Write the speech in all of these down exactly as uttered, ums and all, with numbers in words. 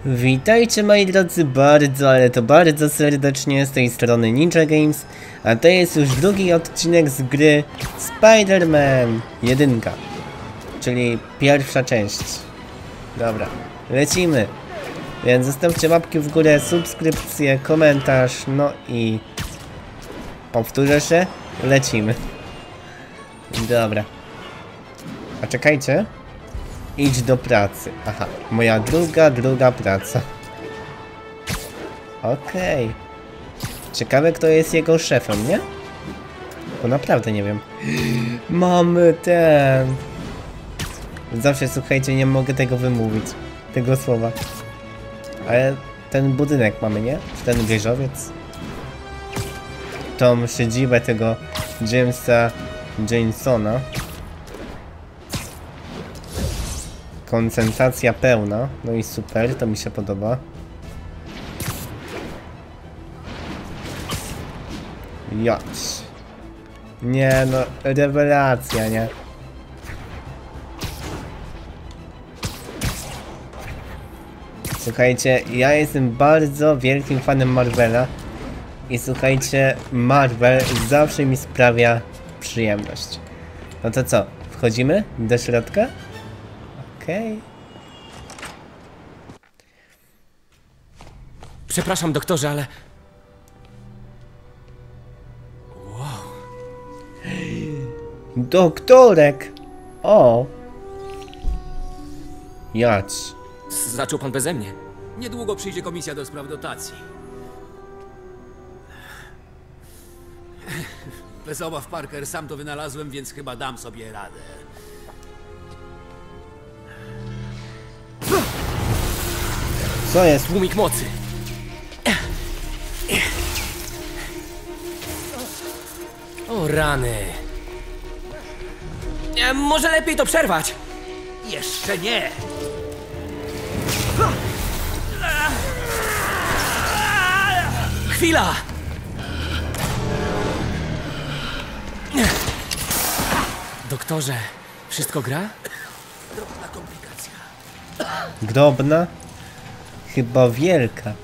Witajcie moi drodzy bardzo, ale to bardzo serdecznie z tej strony Ninja Games, a to jest już drugi odcinek z gry Spider-Man jeden, czyli pierwsza część. Dobra, lecimy. Więc zostawcie łapki w górę, subskrypcję, komentarz, no i powtórzę się, lecimy. Dobra. A czekajcie. Idź do pracy. Aha, moja druga, druga praca. Okej. Okay. Ciekawe, kto jest jego szefem, nie? Bo naprawdę nie wiem. Mamy ten... Zawsze, słuchajcie, nie mogę tego wymówić. Tego słowa. Ale ten budynek mamy, nie? Czy ten wieżowiec? Tą siedzibę tego Jamesa Jamesona. Koncentracja pełna, no i super, to mi się podoba. Jać. Nie no, rewelacja, nie? Słuchajcie, ja jestem bardzo wielkim fanem Marvela. I słuchajcie, Marvel zawsze mi sprawia przyjemność. No to co, wchodzimy do środka? Okej. Okay. Przepraszam, doktorze, ale... Wow. Doktorek! O! Jać. Zaczął pan beze mnie. Niedługo przyjdzie komisja do spraw dotacji. Bez obaw, Parker, sam to wynalazłem, więc chyba dam sobie radę. Co jest? Tłumik mocy. O rany. E, może lepiej to przerwać. Jeszcze nie! Chwila! Doktorze, wszystko gra? Drobna komplikacja. Drobna? Chyba wielka.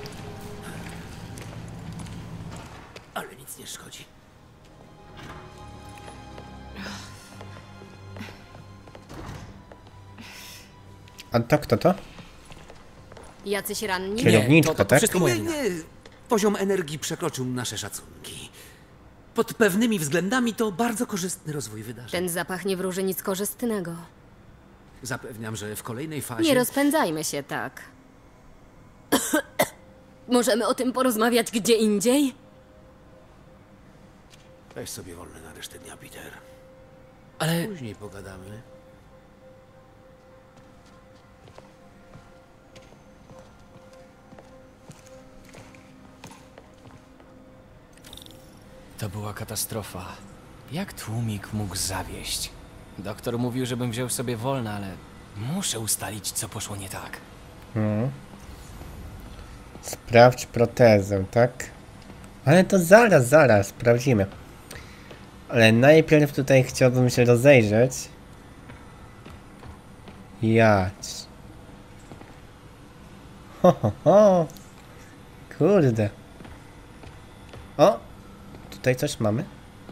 Ale nic nie szkodzi. A to kto to? Jacyś ranni? Kierowniczka, to, to, to tak? wszystko moja Nie, wina. nie. Poziom energii przekroczył nasze szacunki. Pod pewnymi względami to bardzo korzystny rozwój wydarzeń. Ten zapach nie wróży nic korzystnego. Zapewniam, że w kolejnej fazie... Nie rozpędzajmy się tak. Możemy o tym porozmawiać gdzie indziej? Weź sobie wolne na resztę dnia, Peter. Ale... Później pogadamy. To była katastrofa. Jak tłumik mógł zawieść? Doktor mówił, żebym wziął sobie wolne, ale... Muszę ustalić, co poszło nie tak. Hmm. Sprawdź protezę, tak? Ale to zaraz, zaraz, sprawdzimy. Ale najpierw tutaj chciałbym się rozejrzeć. Jać. Ho, ho, ho. Kurde. O! Tutaj coś mamy?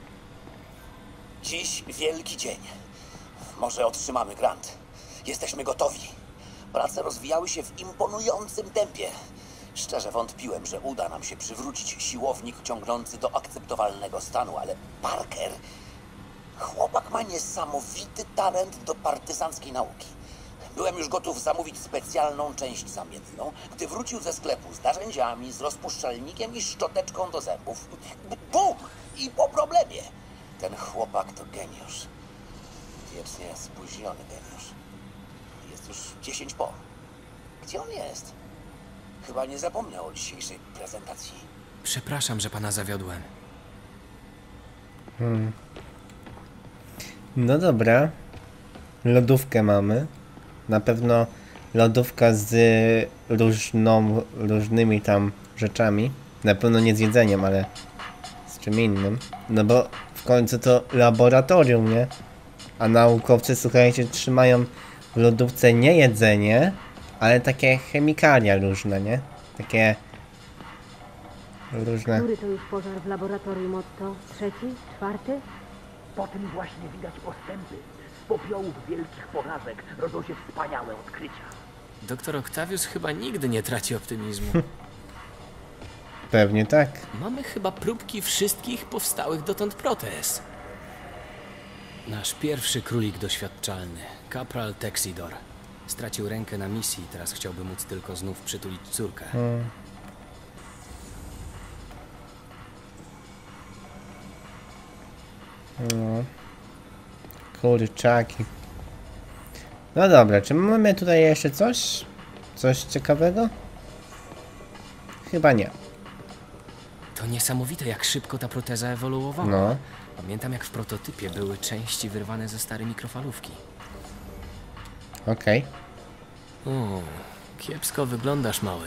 Dziś wielki dzień. Może otrzymamy grant. Jesteśmy gotowi. Prace rozwijały się w imponującym tempie. Szczerze wątpiłem, że uda nam się przywrócić siłownik ciągnący do akceptowalnego stanu, ale Parker... Chłopak ma niesamowity talent do partyzanckiej nauki. Byłem już gotów zamówić specjalną część zamienną, gdy wrócił ze sklepu z narzędziami, z rozpuszczalnikiem i szczoteczką do zębów. Bum! I po problemie. Ten chłopak to geniusz. Wiecznie spóźniony geniusz. Jest już dziesięć po. Gdzie on jest? Chyba nie zapomniał o dzisiejszej prezentacji. Przepraszam, że pana zawiodłem. Hmm. No dobra. Lodówkę mamy. Na pewno lodówka z różną, różnymi tam rzeczami. Na pewno nie z jedzeniem, ale z czym innym. No bo w końcu to laboratorium, nie? A naukowcy, słuchajcie, trzymają w lodówce nie jedzenie, ale takie chemikalia różne, nie? Takie różne. Który to już pożar w laboratorium, Otto? Trzeci? Czwarty? Po tym właśnie widać postępy. Z popiołów wielkich porażek rodzą się wspaniałe odkrycia. Doktor Octavius chyba nigdy nie traci optymizmu. Pewnie tak. Mamy chyba próbki wszystkich powstałych dotąd protez. Nasz pierwszy królik doświadczalny, kapral Texidor. Stracił rękę na misji i teraz chciałby móc tylko znów przytulić córkę. Hmm. No. Kurczaki. No dobra, czy mamy tutaj jeszcze coś? Coś ciekawego? Chyba nie. To niesamowite, jak szybko ta proteza ewoluowała. No. Pamiętam, jak w prototypie były części wyrwane ze starej mikrofalówki. Okej. O, kiepsko wyglądasz, mały.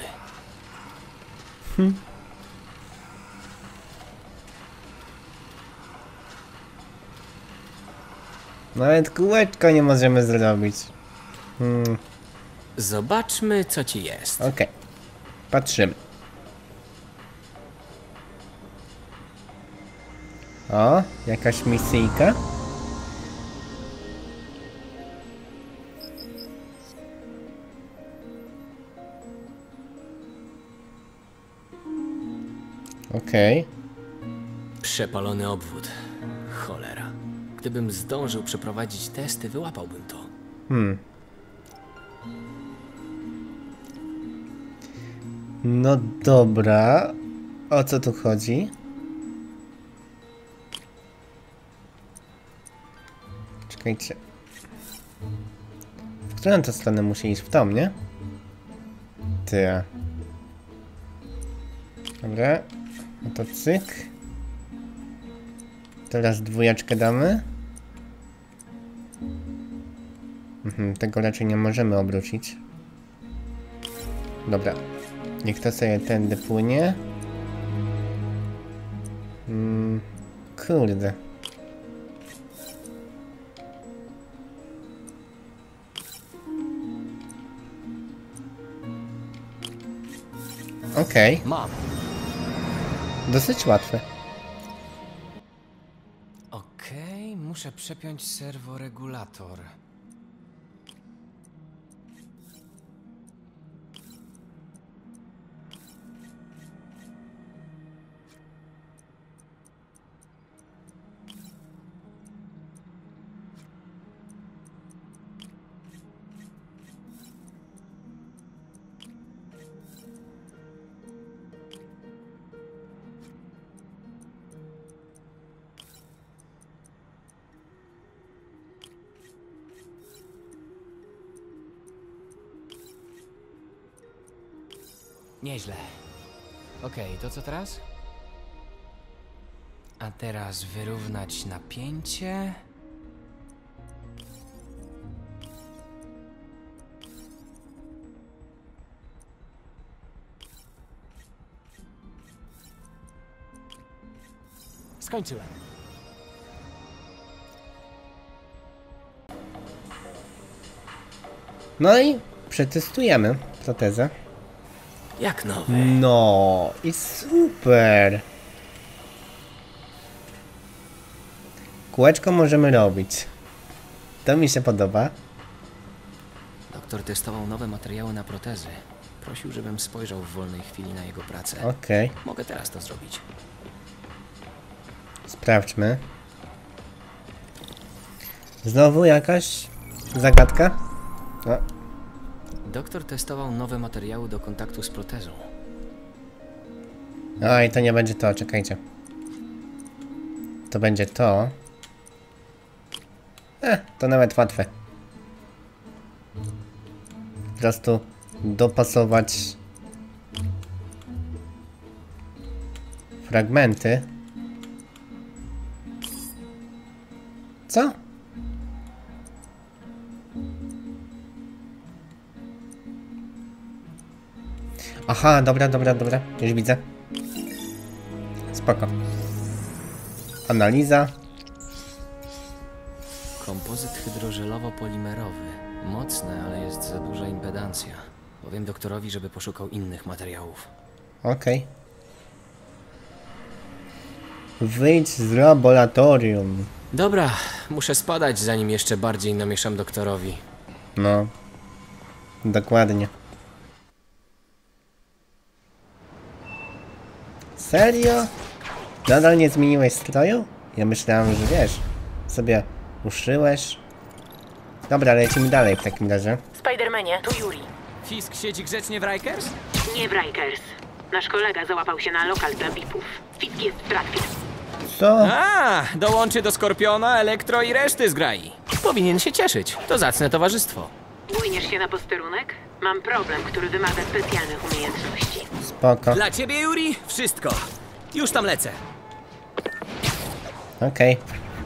Nawet kółeczko nie możemy zrobić. Hmm. Zobaczmy, co ci jest. Okej. Patrzymy. O, jakaś misyjka. Okej. Przepalony obwód. Cholera. Gdybym zdążył przeprowadzić testy, wyłapałbym to. Hmm. No dobra. O co tu chodzi? Czekajcie. W którą to stronę musi iść? W tą, nie? Ty. Dobra. No to cyk. Teraz dwójeczkę damy. Mhm, tego raczej nie możemy obrócić. Dobra. Niech to sobie tędy płynie. Mm, kurde. Okej. Okay. Mam. Dosyć łatwe. Okej, okay, muszę przepiąć serworegulator. Nieźle. Okej, okay, to co teraz? A teraz wyrównać napięcie. Skończyłem. No i przetestujemy protezę. Jak nowe. No i super. Kółeczko możemy robić. To mi się podoba. Doktor testował nowe materiały na protezy. Prosił, żebym spojrzał w wolnej chwili na jego pracę. Okej. Okay. Mogę teraz to zrobić. Sprawdźmy. Znowu jakaś zagadka? No. Doktor testował nowe materiały do kontaktu z protezą. No i to nie będzie to, czekajcie. To będzie to. Eh, to nawet łatwe. Po prostu dopasować fragmenty. Co? Aha, dobra, dobra, dobra. Już widzę. Spoko. Analiza. Kompozyt hydrożelowo-polimerowy. Mocny, ale jest za duża impedancja. Powiem doktorowi, żeby poszukał innych materiałów. Okej. Wyjdź z laboratorium. Dobra, muszę spadać, zanim jeszcze bardziej namieszam doktorowi. No. Dokładnie. Serio? Nadal nie zmieniłeś stroju? Ja myślałem, że wiesz, sobie uszyłeś. Dobra, lecimy dalej w takim razie. Spidermanie, tu Yuri. Fisk siedzi grzecznie w Rikers? Nie w Rikers. Nasz kolega załapał się na lokal dla V I P-ów. Fisk jest w trakcie. Co? A, dołączy do Skorpiona, Elektro i reszty zgrai. Powinien się cieszyć. To zacne towarzystwo. Bójniesz się na posterunek? Mam problem, który wymaga specjalnych umiejętności. Spoko. Dla ciebie, Yuri, wszystko. Już tam lecę. Okej.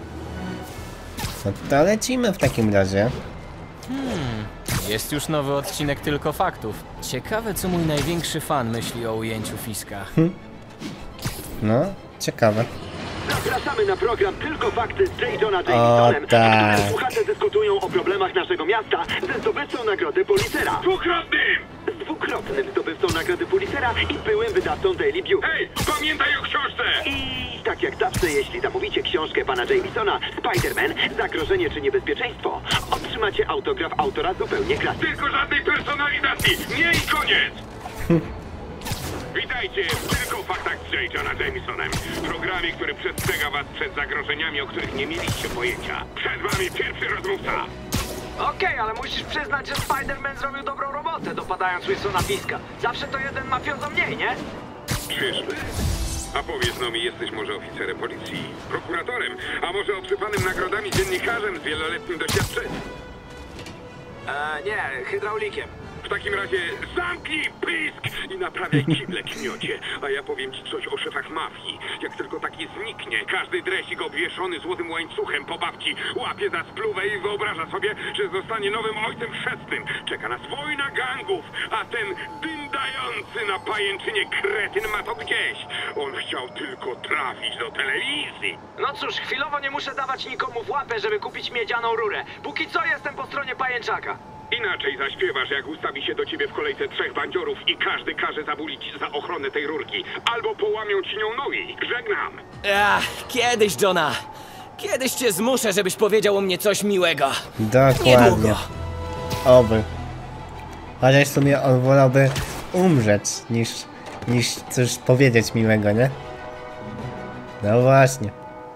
No to lecimy w takim razie. Jest już nowy odcinek Tylko Faktów. Ciekawe, co mój największy fan myśli o ujęciu Fiska. No, ciekawe. Zapraszamy na program Tylko Fakty z J. Johna O Jamesonem. tak. Słuchacze dyskutują o problemach naszego miasta ze zdobywcą nagrody Pulitzera. Dwukrotnym! Z dwukrotnym zdobywcą nagrody Pulitzera i byłym wydawcą Daily Bugle. Hej, pamiętaj o książce! I tak jak zawsze, jeśli zamówicie książkę pana Jamesona, Spider-Man, zagrożenie czy niebezpieczeństwo, otrzymacie autograf autora zupełnie gratis. Tylko żadnej personalizacji! Nie i koniec! Witajcie w Tylko Faktach z J. Johna Jamesonem. Programie, który przestrzega was przed zagrożeniami, o których nie mieliście pojęcia. Przed wami pierwszy rozmówca. Okej, ale musisz przyznać, że Spider-Man zrobił dobrą robotę, dopadając Wilsona Fiska. Zawsze to jeden mafiozo mniej, nie? Czyżby? A powiedz no mi, jesteś może oficerem policji, prokuratorem, a może obsypanym nagrodami dziennikarzem z wieloletnim doświadczeniem? Eee, nie, hydraulikiem. W takim razie zamknij pysk i naprawiaj kible, kniocie. A ja powiem ci coś o szefach mafii. Jak tylko taki zniknie, każdy dresik obwieszony złotym łańcuchem po babci łapie za spluwę i wyobraża sobie, że zostanie nowym ojcem chrzestnym. Czeka nas wojna gangów, a ten dyndający na pajęczynie kretyn ma to gdzieś. On chciał tylko trafić do telewizji. No cóż, chwilowo nie muszę dawać nikomu w łapę, żeby kupić miedzianą rurę. Póki co jestem po stronie pajęczaka. Inaczej zaśpiewasz, jak ustawi się do ciebie w kolejce trzech bandziorów i każdy każe zabulić za ochronę tej rurki. Albo połamią ci nią nogi. Żegnam. Ach, kiedyś, Johna. Kiedyś cię zmuszę, żebyś powiedział o mnie coś miłego. Dokładnie. Niedługo. Oby. Chociaż w sumie on wolałby umrzeć, niż, niż coś powiedzieć miłego, nie? No właśnie.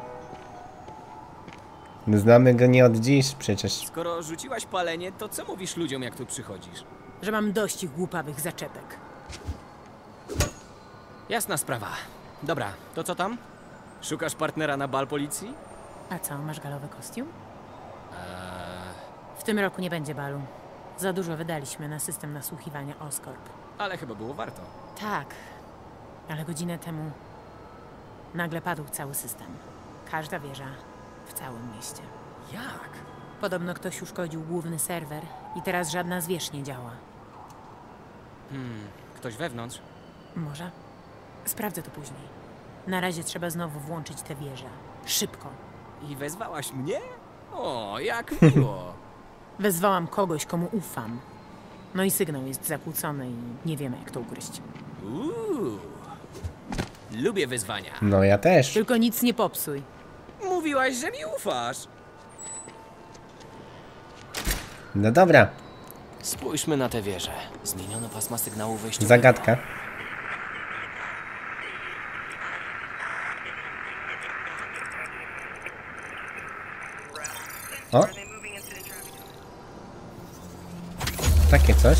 Znamy go nie od dziś przecież. Skoro rzuciłaś palenie, to co mówisz ludziom, jak tu przychodzisz? Że mam dość ich głupawych zaczepek. Jasna sprawa. Dobra, to co tam? Szukasz partnera na bal policji? A co, masz galowy kostium? W tym roku nie będzie balu. Za dużo wydaliśmy na system nasłuchiwania Oscorp. Ale chyba było warto. Tak, ale godzinę temu nagle padł cały system. Każda wieża w całym mieście. Jak? Podobno ktoś uszkodził główny serwer i teraz żadna z wież nie działa. Hmm, ktoś wewnątrz? Może? Sprawdzę to później. Na razie trzeba znowu włączyć tę wieżę. Szybko. I wezwałaś mnie? O, jak miło. Wezwałam kogoś, komu ufam. No i sygnał jest zakłócony i nie wiemy, jak to ugryźć. Uuu. Lubię wyzwania. No ja też. Tylko nic nie popsuj. Mówiłaś, że mi ufasz. No dobra. Spójrzmy na tę wieżę. Zmieniono pasma sygnału wejściowego. Zagadka. O! Takie coś.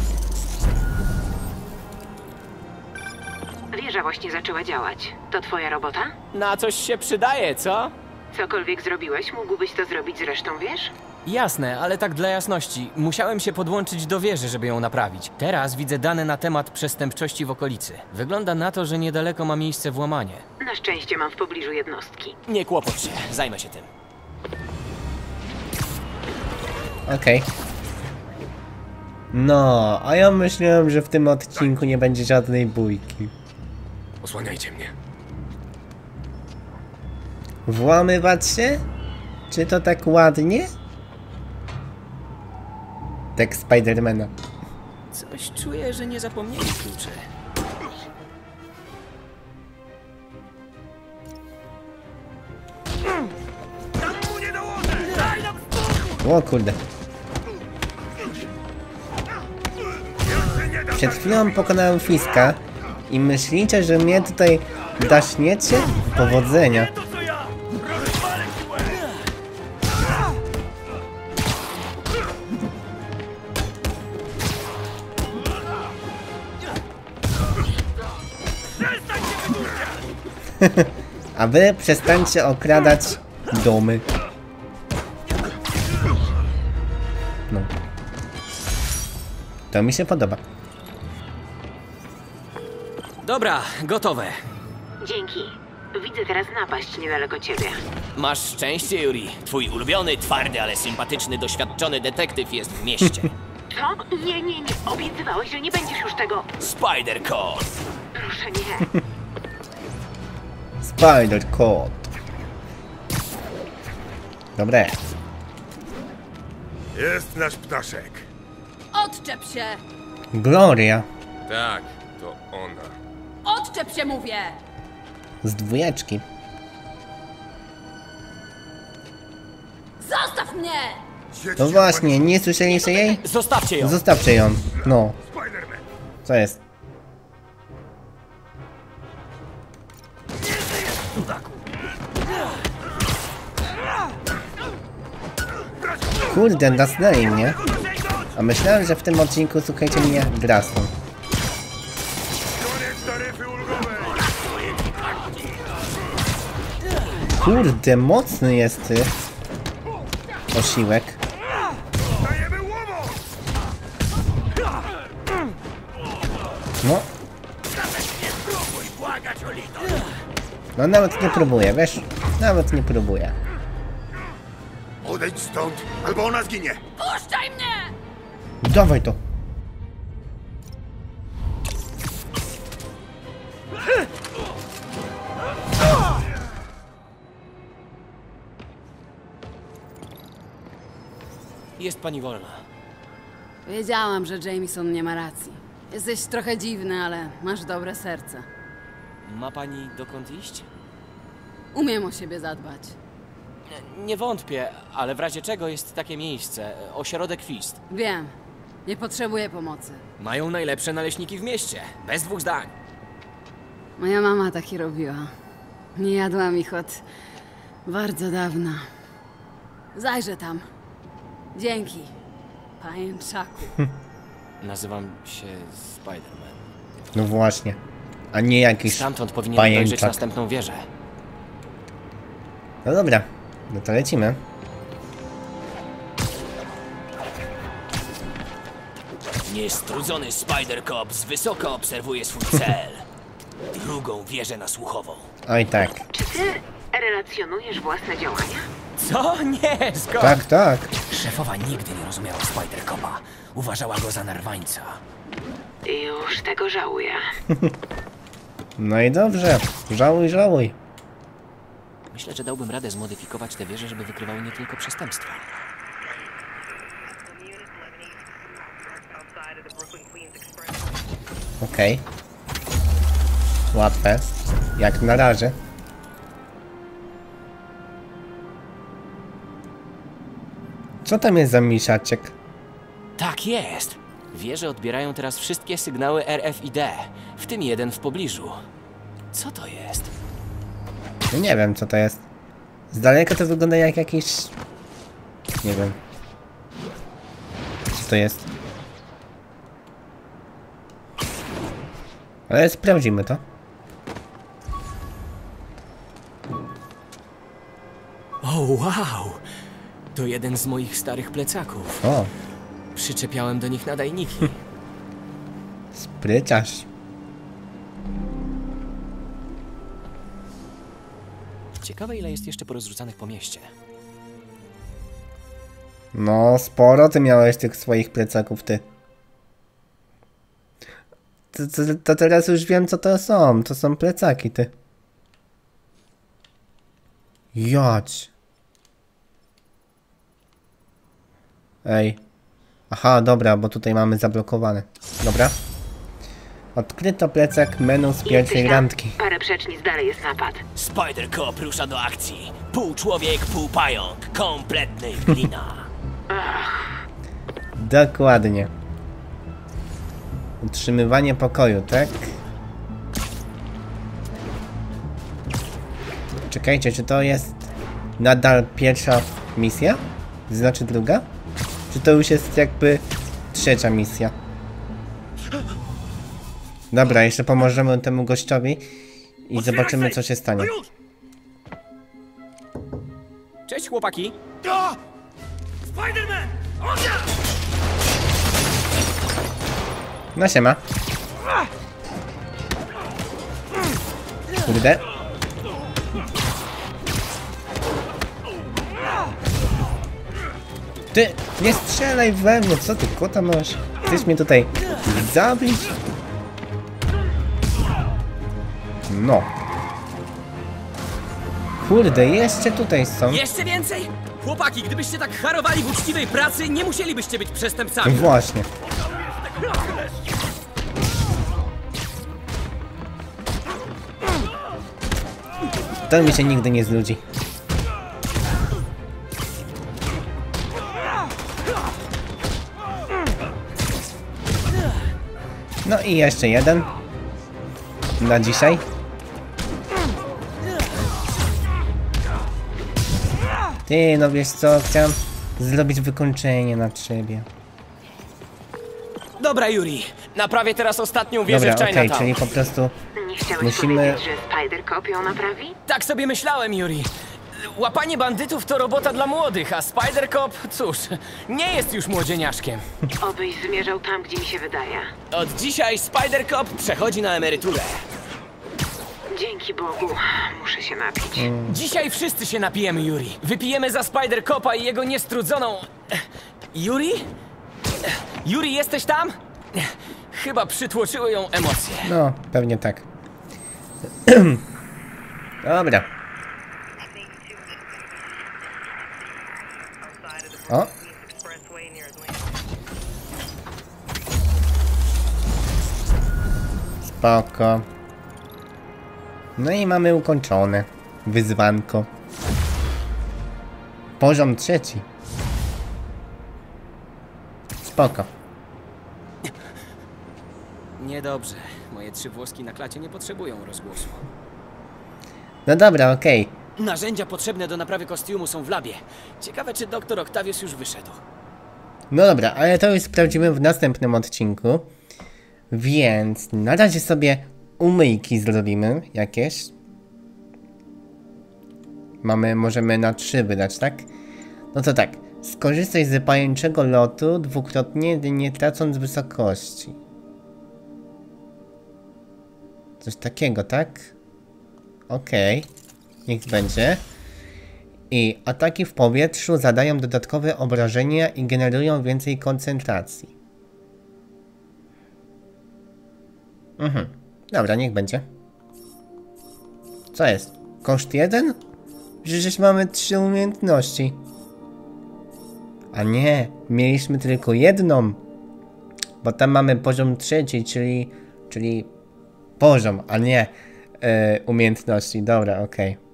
Wieża właśnie zaczęła działać. To twoja robota? Na coś się przydaje, co? Cokolwiek zrobiłeś, mógłbyś to zrobić z resztą wież? Jasne, ale tak dla jasności. Musiałem się podłączyć do wieży, żeby ją naprawić. Teraz widzę dane na temat przestępczości w okolicy. Wygląda na to, że niedaleko ma miejsce włamanie. Na szczęście mam w pobliżu jednostki. Nie kłopocz się, zajmę się tym. Okej. Okay. No, a ja myślałem, że w tym odcinku nie będzie żadnej bójki. Osłaniajcie mnie. Włamywać się? Czy to tak ładnie? Tak Spidermana. Coś czuję, że nie zapomnieli kluczy. O kurde. Przed chwilą pokonałem Fiska i myślicie, że mnie tutaj daśniecie? Powodzenia. A wy przestańcie okradać domy. No. To mi się podoba. Dobra, gotowe. Dzięki. Widzę teraz napaść niedaleko ciebie. Masz szczęście, Yuri. Twój ulubiony, twardy, ale sympatyczny, doświadczony detektyw jest w mieście. Co? Nie, nie, nie. Obiecywałeś, że nie będziesz już tego... Spider-Code. Proszę, nie. Spider-Code. Dobre. Jest nasz ptaszek. Odczep się! Gloria. Tak, to ona. Odczep się, mówię! Z dwójeczki. Zostaw mnie! No właśnie, nie słyszeliście jej? Zostawcie ją. Zostawcie ją. No. Spider-Man. Co jest? Kurde, nasnęli mnie. A myślałem, że w tym odcinku, słuchajcie mnie, grasną. Koniec taryfy ulgowej. Kurde, mocny jest ty. Osiłek. Dajemy łomo. No. No nawet nie próbuję, wiesz? Nawet nie próbuję. Odejdź stąd, albo ona zginie. Puszczaj mnie! Dawaj to. Jest pani wolna. Wiedziałam, że Jameson nie ma racji. Jesteś trochę dziwny, ale masz dobre serce. Ma pani dokąd iść? Umiem o siebie zadbać. Nie, nie wątpię, ale w razie czego jest takie miejsce. Ośrodek Fist. Wiem. Nie potrzebuję pomocy. Mają najlepsze naleśniki w mieście. Bez dwóch zdań. Moja mama taki robiła. Nie jadłam ich od bardzo dawna. Zajrzę tam. Dzięki, pajęczaku. Nazywam się Spider-Man. No właśnie. A nie jakiś Stamtąd powinien dojrzeć pajęczak. następną wieżę. No dobra. No to lecimy. Niestrudzony Spider-Cop z wysoka obserwuje swój cel. Drugą wieżę nasłuchową. Oj tak. Czy ty relacjonujesz własne działania? Co? Nie, skąd? Tak, tak. Szefowa nigdy nie rozumiała Spider-Copa. Uważała go za narwańca. Już tego żałuję. No i dobrze. Żałuj, żałuj. Myślę, że dałbym radę zmodyfikować te wieże, żeby wykrywały nie tylko przestępstwa. Okej. Okay. Łatwe. Jak na razie. Co tam jest za misiaczek? Tak jest. Wieże odbierają teraz wszystkie sygnały R F I D, w tym jeden w pobliżu. Co to jest? No nie wiem, co to jest. Z daleka to wygląda jak jakiś... Nie wiem. Co to jest? Ale sprawdzimy to. O, wow! To jeden z moich starych plecaków. O, Przyczepiałem do nich nadajniki. spryciarz. Ciekawe, ile jest jeszcze porozrzucanych po mieście. No, sporo ty miałeś tych swoich plecaków, ty. To, to, to teraz już wiem, co to są. To są plecaki, ty. Jadź. Ej. Aha, dobra, bo tutaj mamy zablokowane. Dobra. Odkryto plecak menu z pierwszej randki. Parę przecznic dalej jest napad. Spider-Cop rusza do akcji. Pół człowiek, pół pająk. Kompletny glina. Dokładnie. Utrzymywanie pokoju, tak? Czekajcie, czy to jest nadal pierwsza misja? Znaczy druga? Czy to już jest jakby trzecia misja? Dobra, jeszcze pomożemy temu gościowi i zobaczymy, co się stanie. Cześć, chłopaki. Spider-Man! No siema. Kurde. Ty, nie strzelaj we mnie, co ty kota masz? Chcesz mnie tutaj zabić? No. Kurde, jeszcze tutaj są. Jeszcze więcej? Chłopaki, gdybyście tak harowali w uczciwej pracy, nie musielibyście być przestępcami. Właśnie. To mi się nigdy nie znudzi. No i jeszcze jeden. Na dzisiaj. Ty, no wiesz co, chciałem zrobić wykończenie na ciebie. Dobra, Yuri. Naprawię teraz ostatnią wieżę Dobra, w okej, Chinatown. czyli po prostu Nie chciałeś musimy... powiedzieć, że Spider-Cop ją naprawi? Tak sobie myślałem, Yuri. Łapanie bandytów to robota dla młodych, a Spider-Cop, cóż, nie jest już młodzieniaszkiem. Obyś zmierzał tam, gdzie mi się wydaje. Od dzisiaj Spider-Cop przechodzi na emeryturę. Dzięki Bogu. Muszę się napić. Dzisiaj wszyscy się napijemy, Yuri. Wypijemy za Spider-Copa i jego niestrudzoną... Yuri? Yuri, jesteś tam? Chyba przytłoczyły ją emocje. No, pewnie tak. Dobra. O. Spoko. No i mamy ukończone wyzwanko. Poziom trzeci. Spoko. Niedobrze. Moje trzy włoski na klacie nie potrzebują rozgłosu. No dobra, okej. Narzędzia potrzebne do naprawy kostiumu są w labie. Ciekawe, czy doktor Octavius już wyszedł. No dobra, ale to już sprawdzimy w następnym odcinku. Więc na razie sobie umyjki zrobimy jakieś. Mamy, możemy na trzy wydać, tak? No to tak. Skorzystaj z pajęczego lotu dwukrotnie, nie tracąc wysokości. Coś takiego, tak? Okej. Okay. Niech będzie. I ataki w powietrzu zadają dodatkowe obrażenia i generują więcej koncentracji. Mhm. Dobra, niech będzie. Co jest? Koszt jeden? Przecież mamy trzy umiejętności. A nie, mieliśmy tylko jedną. Bo tam mamy poziom trzeci, czyli... Czyli... Poziom, a nie... Yy, umiejętności. Dobra, okej. Okay.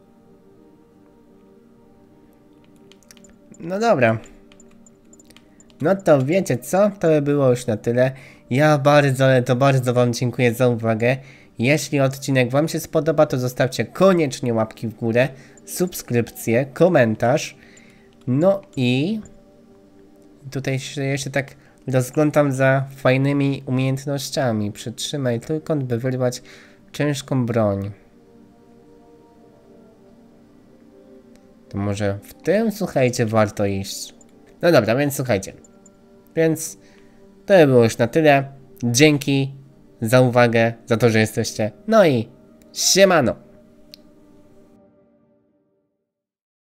No dobra. No to wiecie co? To by było już na tyle. Ja bardzo, ale to bardzo wam dziękuję za uwagę. Jeśli odcinek wam się spodoba, to zostawcie koniecznie łapki w górę, subskrypcję, komentarz. No i... Tutaj się jeszcze tak rozglądam za fajnymi umiejętnościami. Przytrzymaj trójkąt, by wyrwać ciężką broń. To może w tym, słuchajcie, warto iść. No dobra, więc słuchajcie. Więc to by było już na tyle. Dzięki za uwagę, za to, że jesteście. No i siemano!